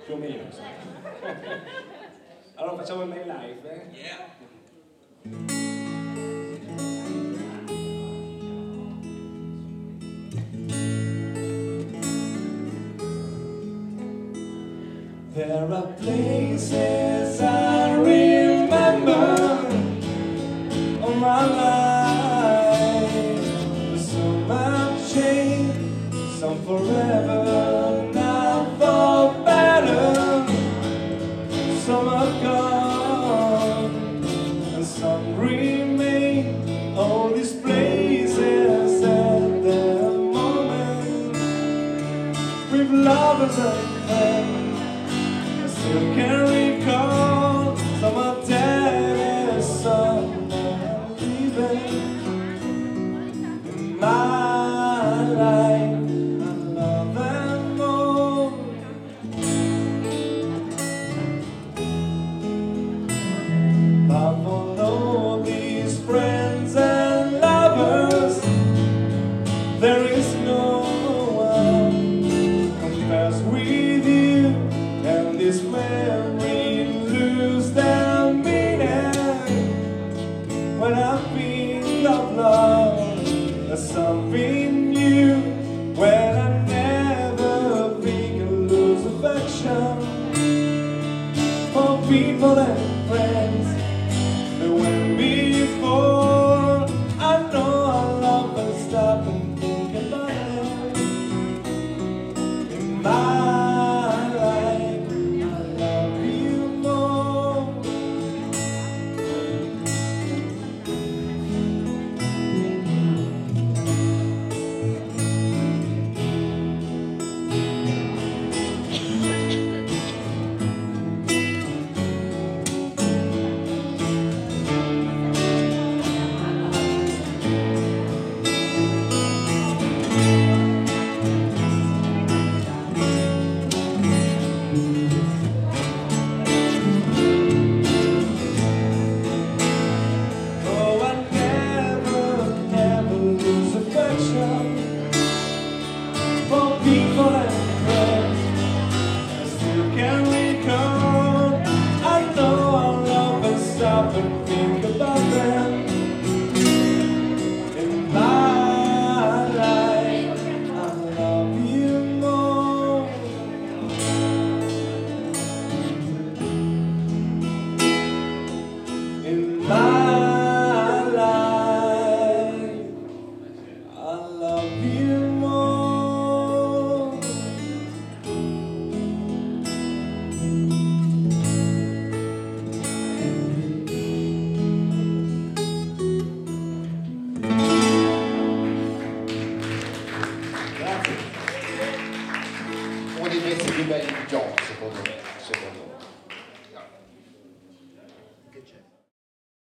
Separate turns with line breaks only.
più o meno. Allora facciamo il main live, eh?
Yeah.
There are places I remember all my life. Some have changed, some forever, now for better. Some are gone, and some remain. All these places at the moment, with lovers and friends. Still can recall some are dead and some are leaving. In my life, I love them all. But for all these friends and lovers, there is no one compares with you. And this memory lose their meaning when I think of love as something new. When I never think I lose affection for people and friends that went before. I know I love and stop and think about it. In my
uno dei pezzi più belli di John, secondo me.